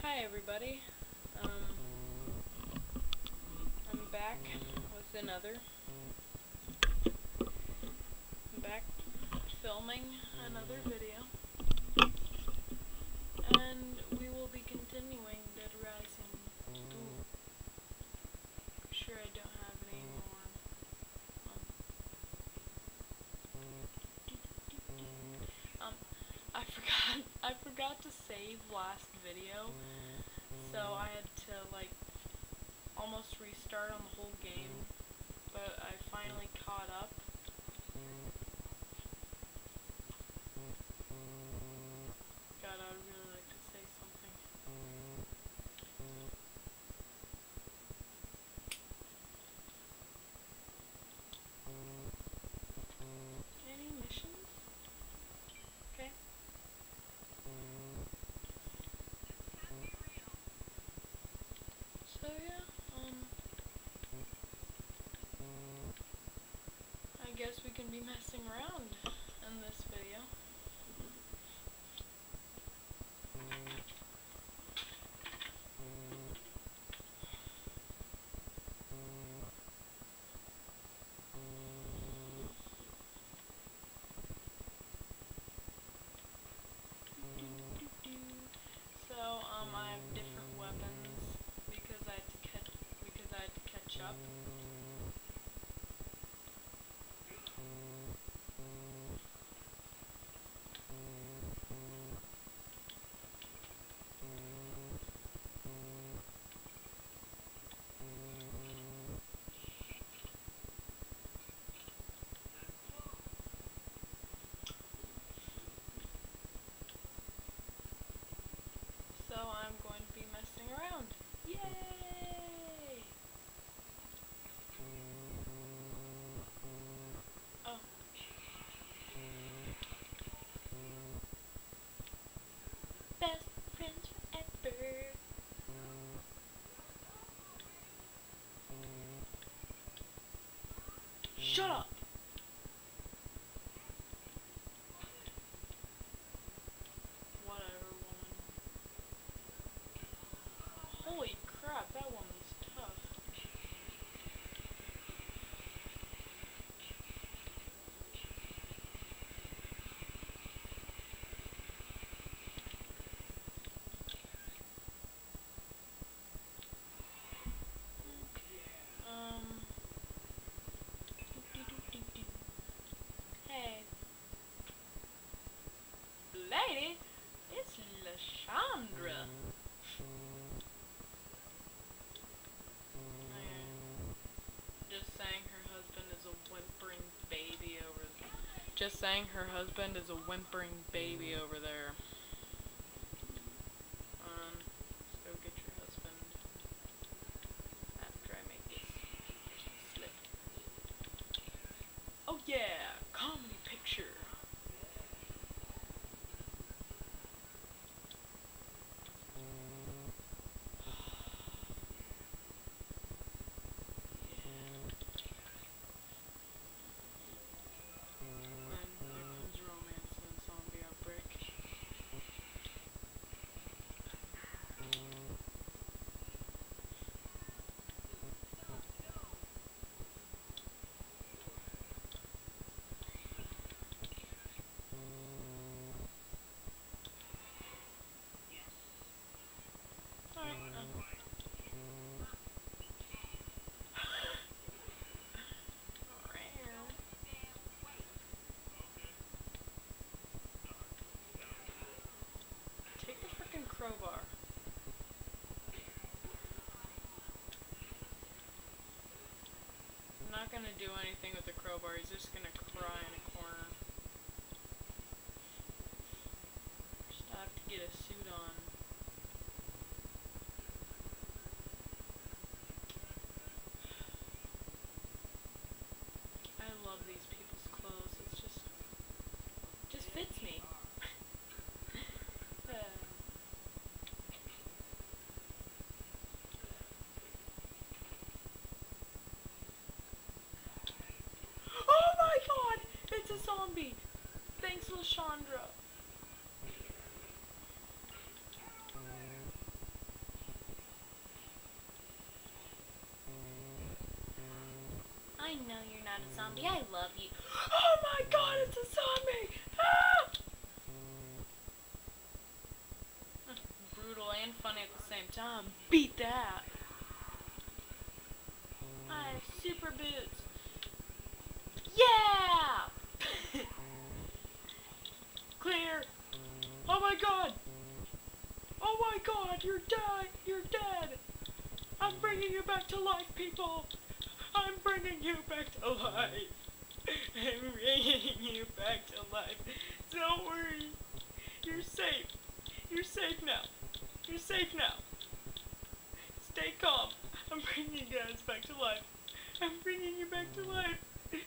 Hi everybody, I'm back with I'm back filming another video, and we will be continuing Dead Rising 2. I'm sure I don't have any more, um, I forgot to save last video, so I had to, like, almost restart on the whole game, but I finally caught up. God, I would really like to say something. Any missions? Okay. So yeah, I guess we can be messing around in this video. So, I have different weapons because I had to catch up. So I'm going to be messing around. Yay! Oh. Best friends forever. Shut up! Whatever, woman. Holy crap, that woman's tough. Hey. Lady, it's LaShondra. Just saying her husband is a whimpering baby over there. Just saying her husband is a whimpering baby over there. Let's go get your husband after I make this slip. Oh yeah, comedy picture. Take the frickin' crowbar. I'm not gonna do anything with the crowbar, he's just gonna cry in a corner. Just have to get a suit on. I love these people's clothes, it's just fits me. Oh my god! It's a zombie! Thanks, LaShondra! I know you're not a zombie. I love you. Oh my god, it's a zombie! Ah! Brutal and funny at the same time. Beat that. I have super boots. Yeah! Clear. Oh my god. Oh my god, you're dead. You're dead. I'm bringing you back to life, people. I'm bringing you back to life. I'm bringing you back to life. Don't worry. You're safe. You're safe now. You're safe now. Stay calm. I'm bringing you guys back to life. I'm bringing you back to life.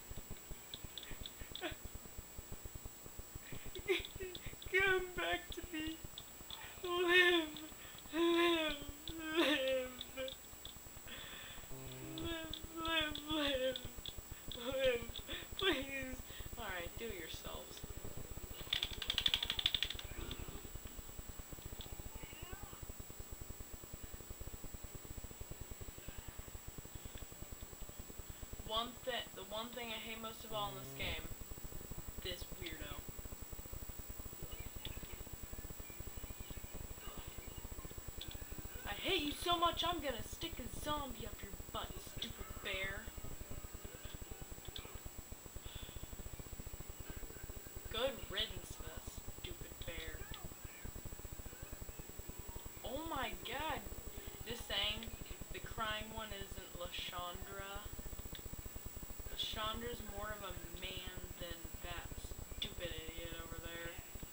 Come back to me. Live. Live. Live. Live. Live. Please. Alright, do it yourselves. The one thing I hate most of all in this game, this weirdo. I hate you so much I'm gonna stick a zombie up your butt, stupid bear. Good riddance to that stupid bear. Oh my god. Just saying, the crying one isn't Lashandra. Lashandra's more of a man than that stupid idiot over there.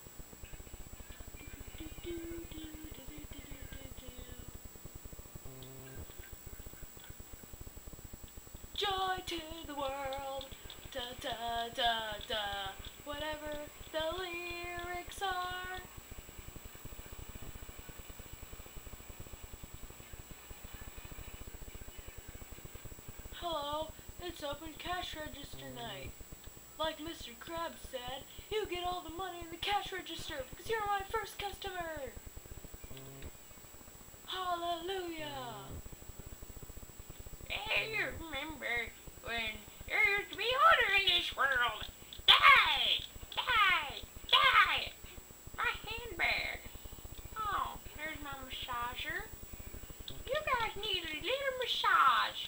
Joy to the world, da da da da, whatever the lyrics are. Hello, it's open cash register night. Like Mr. Krabs said, you get all the money in the cash register because you're my first customer. Hallelujah. Hey, you remember when there used to be order in this world? Die! Die! Die! My handbag. Oh, there's my massager. You guys need a little massage.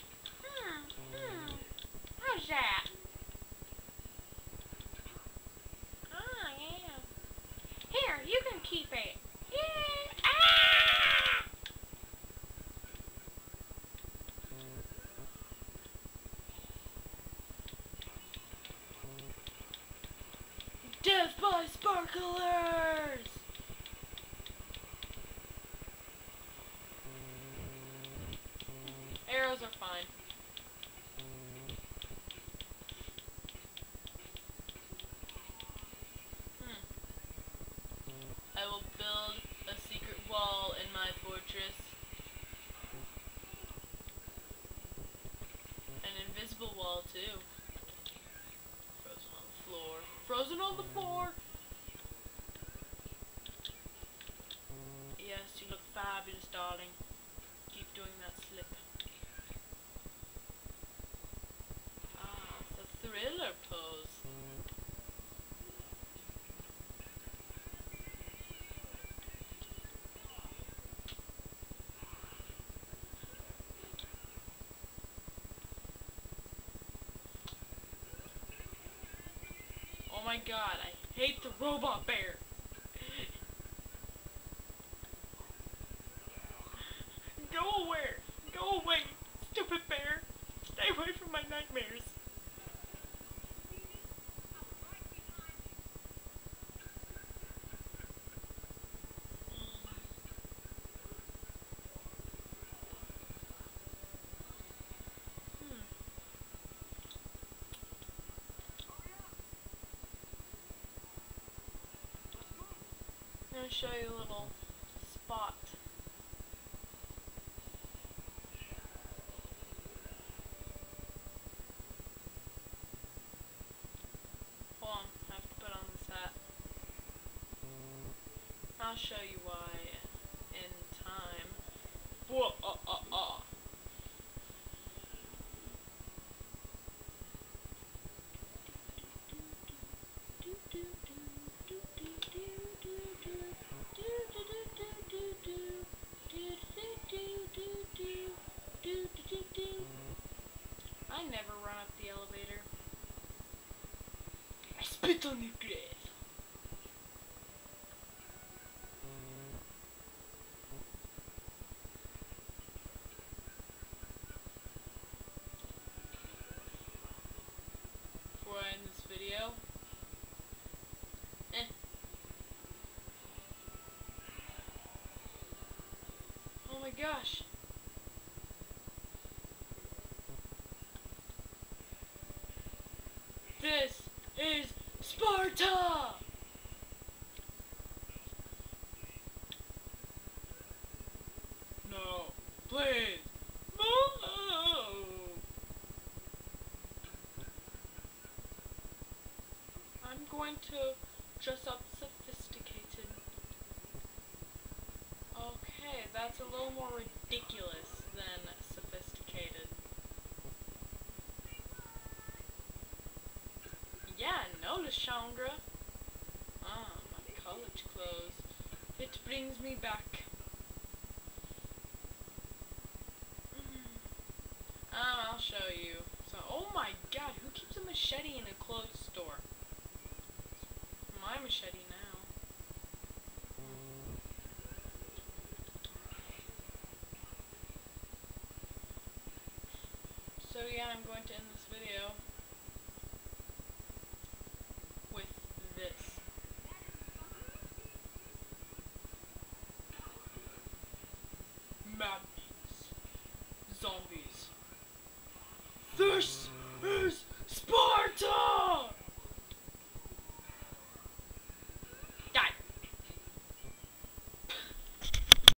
How's that? Oh, yeah. Here, you can keep it. Yeah. Ah! Death by sparklers! Arrows are fine. I will build a secret wall in my fortress. An invisible wall too. Frozen on the floor. Frozen on the floor! Yes, you look fabulous, darling. Keep doing that slip. Ah, the thriller pose. Oh my god, I hate the robot bear. Go away! Go away, stupid bear! Stay away from my nightmares! I'm gonna show you a little spot. Hold on, I have to put on this hat. I'll show you why in time. Whoa, Spit on your grave. Before I end this video. Oh my gosh. This is Sparta! No, please. No. I'm going to dress up sophisticated. Okay, that's a little more ridiculous than sophisticated. Yeah, notice, Chandra. Ah, my college clothes. It brings me back. I'll show you. So, oh my god, who keeps a machete in a clothes store? My machete now. So yeah, I'm going to end this video with this. Mad Beats. Zombies.